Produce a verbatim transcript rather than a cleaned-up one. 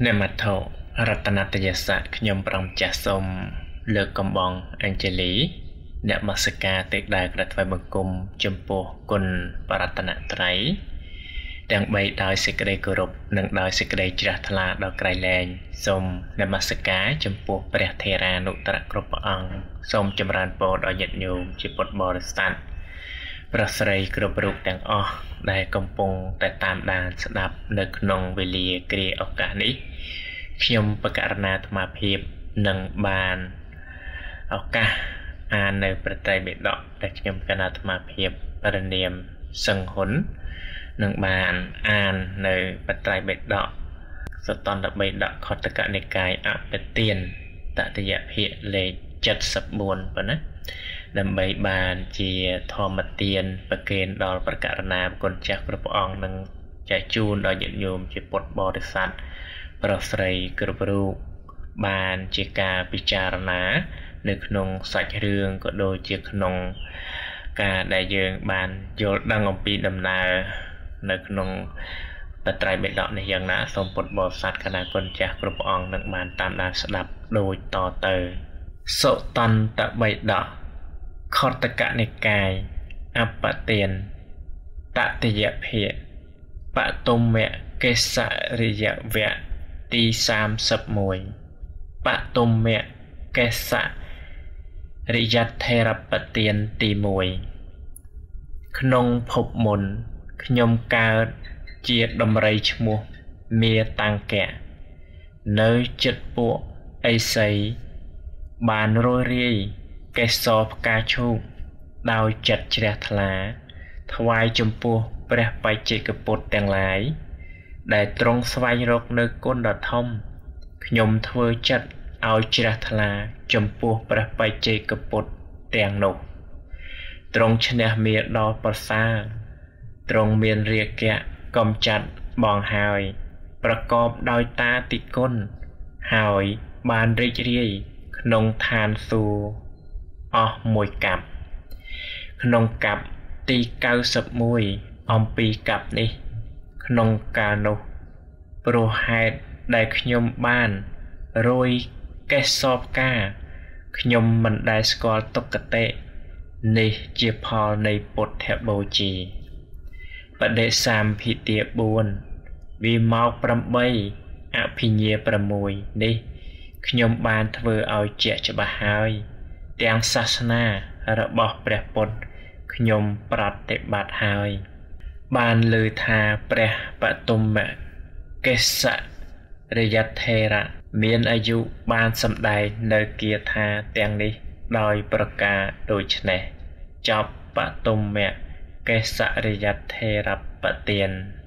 អ្នកមត្ថរតនតយស័ក្តិខ្ញុំប្រំចាស់សូមលើកកំបងអេងជេលីអ្នកមស្ការទេពដែលក្រថ្វាយបង្គំចំពោះគុណបរតនត្រ័យទាំងបីដោយសេចក្តីគោរពនិងដោយសេចក្តីជ្រះថ្លាដល់ក្រៃលែងសូមនមស្ការចំពោះព្រះថេរានុត្តរគ្រប់ព្រះអង្គសូមចម្រើនពរដល់ញាតិញោមជាពុទ្ធបរិស័ទប្រស្រីគ្រប់រូបទាំងអស់ដែលកំពុងតែតាមដានស្ដាប់នៅក្នុងវេលាគ្រាឱកាសនេះខ្ញុំបកករណាអាត្មាភាពនឹងបានឱកាសអាននៅប្រតិបិដកដែលខ្ញុំកណាអាត្មាភាពបរិនាមសង្ហ៊ុននឹងបានអាននៅបត្រៃបិដកសតន្តបិដកខតកនិកាយអបទានតតិយភាគលេខเจ็ดสิบสี่ប៉ុណ្ណាដើម្បីបានជាធម្មទានប្រគេនដល់ប្រករណាគុណចាស់គ្រប់ព្រះអង្គនិងចែកជូនដល់ញាតិញោមជាពុទ្ធបរិស័ទប្រុសស្រីគ្រប់រូបបានជាការពិចារណានៅក្នុងសាច់រឿងក៏ដូចជាក្នុងការដែលយើងបានយល់ដឹងអំពីដំណើរនៅក្នុងបត្រៃបិដកនេះយ៉ាងណាសូមពុទ្ធបរិស័ទគណៈគុណចាស់គ្រប់ព្រះអង្គនឹងបានតាមដានស្ដាប់ដូចតទៅសុតន្តបិដកខតកនិកាយអបទានតតិយភាគបតុមកេសរិយវៈទីសាមសិបមួយបតុមកេសរិយថេរបទានទីមួយក្នុងភពមុនខ្ញុំកើតជាដំរីឈ្មោះមាតាំងកៈនៅចិត្តពួកអេសីបានរស់រាយកេសរផ្កាឈូកដោយចិត្តជ្រះថ្លាថ្វាយចំពោះព្រះបច្ចេកពុទ្ធទាំងឡាយដែលទ្រង់ស្វែងរកនៅគុណដ៏ធំខ្ញុំធ្វើចិត្តឲ្យជ្រះថ្លាចំពោះព្រះបច្ចេកពុទ្ធទាំងនោះទ្រង់ឈ្នះមារដ៏ប្រសើរទ្រង់មានរាគៈកំចាត់បងហើយប្រកបដោយតាតិគុណហើយបានរីករាយក្នុងឋានសួគ៌អស់មួយកាប់ក្នុងកាប់ទីเก้าสิบเอ็ดអំពីកាប់នេះក្នុងកាលនោះព្រោះហេតុដែលខ្ញុំបានរយកេសរផ្កាខ្ញុំមិនដែលស្គាល់ទុក្ខតិនេះជាផលនៃពុទ្ធបូជាបដិសម្ភិទាbốnវិមកeightអភិញ្ញាsixនេះខ្ញុំបានធ្វើឲ្យជាក់ច្បាស់ហើយទាំងសាសនារបស់ព្រះពុទ្ធខ្ញុំប្រតិបត្តិហើយបានលើថាព្រះបតុមកេសរិយថេរៈមានអាយុបានសម្ដែងនៅគាថាទាំងនេះដោយប្រការដូចនេះចប់បតុមកេសរិយថេរបទាន